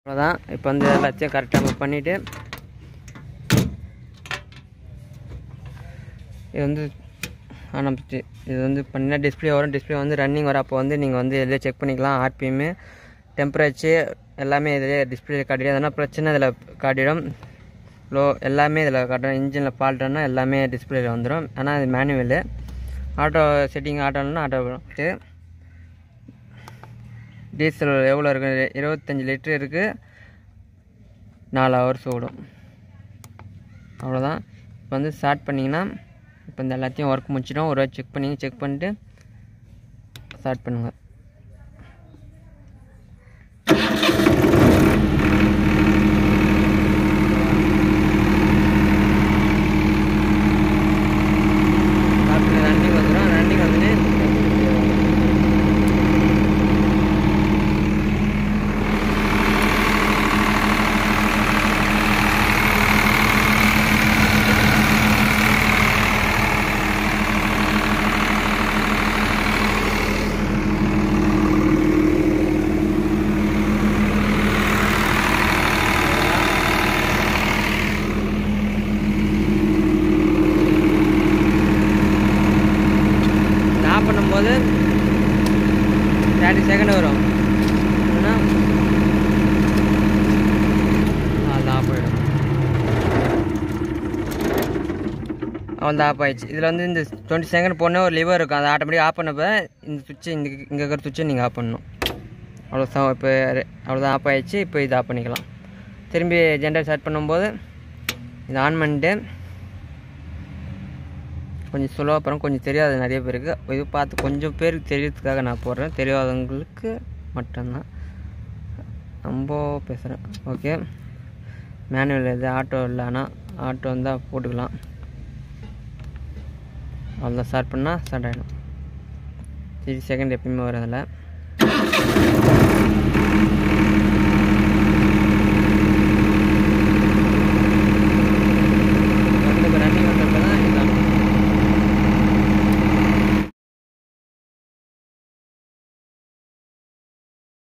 அவ்வளோதான். இப்போ வந்து எல்லாத்தையும் கரெக்டாக நம்ம பண்ணிவிட்டு இது வந்து ஆரம்பிச்சு இது வந்து பண்ணினா டிஸ்பிளே வரும். டிஸ்பிளே வந்து ரன்னிங் வரும். அப்போ வந்து நீங்கள் வந்து இதில் செக் பண்ணிக்கலாம். ஆர்பிஎம்மு, டெம்பரேச்சர் எல்லாமே இதிலே டிஸ்பிளே காட்டிடும். எதனா பிரச்சனை இதில் காட்டிடும். லோ எல்லாமே இதில் காட்டும். இன்ஜினில் ஃபால்ட்டுன்னா எல்லாமே டிஸ்பிளேயில் வந்துடும். ஆனால் இது மேனுவலு. ஆட்டோ செட்டிங் ஆட்டோன்னா ஆட்டோ வரும். டீசல் எவ்வளோ இருக்குது? 25 லிட்டரு இருக்குது. 4 ஹவர்ஸ் ஓடும். அவ்வளோதான். இப்போ வந்து ஸ்டார்ட் பண்ணிங்கன்னா இப்போ இந்த எல்லாத்தையும் ஒர்க் முடிச்சிடும். ஒரு செக் பண்ணிவிட்டு ஸ்டார்ட் பண்ணுங்கள். ரன்னிங் வந்துடும். ரன்னிங் வந்து பண்ணும்போது 30 செகண்ட் வரும். அது ஆஃப் ஆகிடும். அவன் ஆஃப் ஆகிடுச்சு. இதில் வந்து இந்த 20 செகண்ட் போன ஒரு லிவர் இருக்கும். அதை ஆட்டோமேட்டிக் ஆஃப் பண்ணப்போ இந்த சுவிட்சு இங்கே இருக்கிற சுவிட்சை நீங்கள் ஆஃப் பண்ணணும். அவ்வளோதான். இப்போ அவ்வளோதான், ஆஃப் ஆகிடுச்சு. இப்போ இது ஆஃப் பண்ணிக்கலாம். திரும்பி ஜென்ரேட் ஸ்டார்ட் பண்ணும்போது இதை ஆன் பண்ணிட்டு கொஞ்சம் ஸ்லோவாக அப்புறம் கொஞ்சம் தெரியாது நிறைய பேருக்கு. இது பார்த்து கொஞ்சம் பேருக்கு தெரியறதுக்காக நான் போடுறேன். தெரியாதவங்களுக்கு மட்டும்தான் ரொம்ப பேசுகிறேன். ஓகே, மேனுவல் இது ஆட்டோ இல்லை. ஆனால் ஆட்டோ இருந்தால் போட்டுக்கலாம். அவ்வளோதான். ஸ்டார்ட் பண்ணால் ஸ்டார்ட் ஆகிடும். 30 செகண்ட் எப்பயுமே வரும் அதில்.